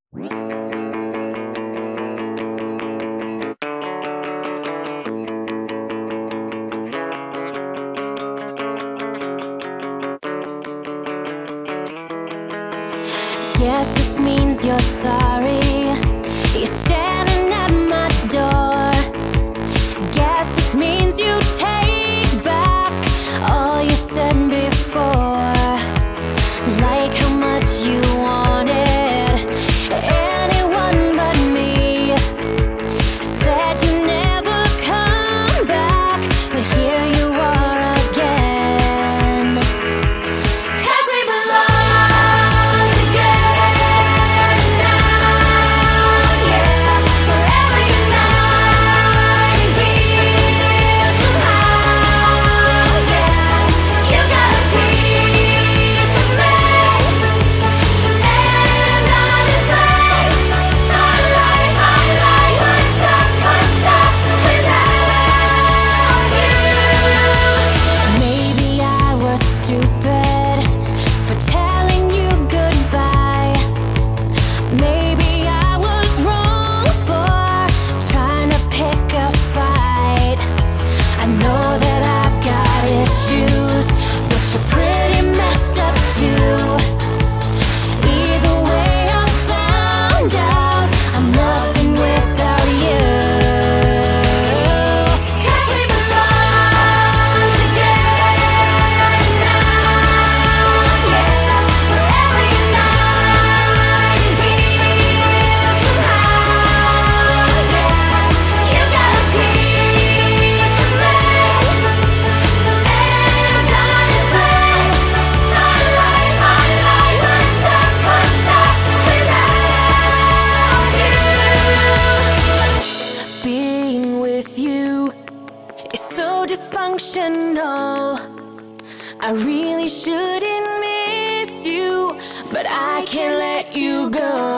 Guess this means you're sorry. You're standing at my door. Guess this means you take back all you said before. Like how much you wanted anyone but me. Said you never come back, but here you are again. 'Cause we belong together now, yeah. Forever united here somehow, yeah. You got a piece of me, and I'm just like my life was stuck without you. Maybe I was stupid for telling you goodbye. Maybe I was wrong for trying to pick a fight. I know that I've got issues, but you're pretty messed up too. Either way, I found out I'm nothing without you. 'Cause we belong together now, yeah. Forever united here somehow, yeah. You got a piece of me, and I'm just like my life was stuck without you. Being with you is so dysfunctional. I really shouldn't miss you, but I can't let you go.